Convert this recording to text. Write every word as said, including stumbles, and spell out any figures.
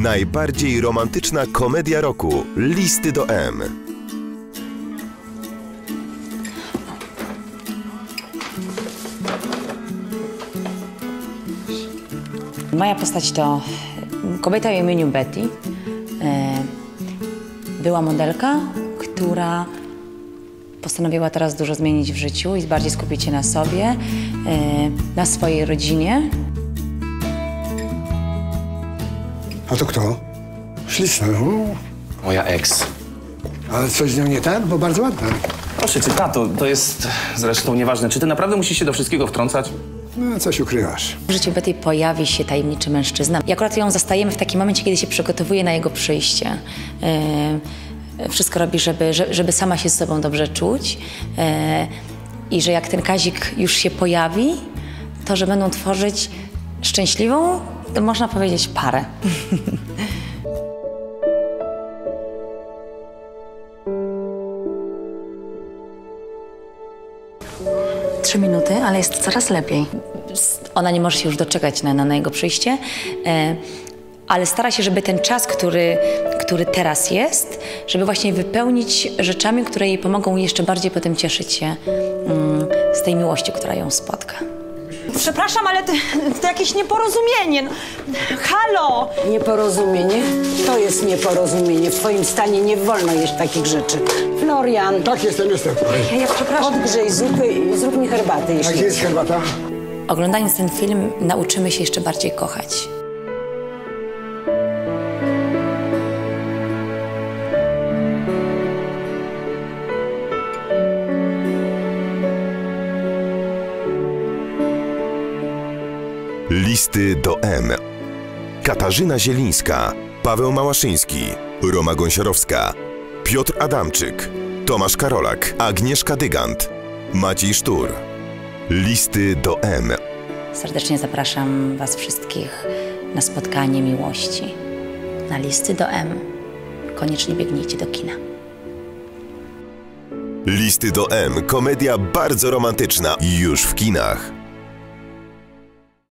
Najbardziej romantyczna komedia roku. Listy do M. Moja postać to kobieta o imieniu Betty. Była modelka, która postanowiła teraz dużo zmienić w życiu i bardziej skupić się na sobie, na swojej rodzinie. A to kto? Śliczna. Moja ex. Ale coś z nią nie tak? Bo bardzo ładna. Proszę cię, tato, to jest zresztą nieważne. Czy ty naprawdę musisz się do wszystkiego wtrącać? No, coś ukrywasz. W życiu Betty pojawi się tajemniczy mężczyzna. I akurat ją zastajemy w takim momencie, kiedy się przygotowuje na jego przyjście. Yy, wszystko robi, żeby, żeby sama się z sobą dobrze czuć. Yy, I że jak ten Kazik już się pojawi, to że będą tworzyć szczęśliwą, to można powiedzieć, parę. Trzy minuty, ale jest coraz lepiej. Ona nie może się już doczekać na, na, na jego przyjście, e, ale stara się, żeby ten czas, który, który teraz jest, żeby właśnie wypełnić rzeczami, które jej pomogą jeszcze bardziej potem cieszyć się mm, z tej miłości, która ją spotka. Przepraszam, ale to, to jakieś nieporozumienie. Halo! Nieporozumienie? To jest nieporozumienie. W twoim stanie nie wolno jeść takich rzeczy. Florian, Tak, jestem, jestem. Ja, ja przepraszam. odgrzej zupy i zrób mi herbatę, A jeśli gdzie jest herbata? Oglądając ten film nauczymy się jeszcze bardziej kochać. Listy do M. Katarzyna Zielińska, Paweł Małaszyński, Roma Gąsiorowska, Piotr Adamczyk, Tomasz Karolak, Agnieszka Dygant, Maciej Sztur. Listy do M. Serdecznie zapraszam was wszystkich na spotkanie miłości. Na Listy do M. Koniecznie biegnijcie do kina. Listy do M. Komedia bardzo romantyczna. Już w kinach.